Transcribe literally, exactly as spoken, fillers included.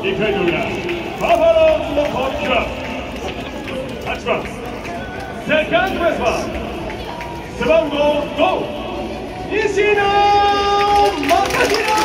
にかいの裏、バファローズの攻撃ははちばんセカンドベースマン背番号ご西野正弘。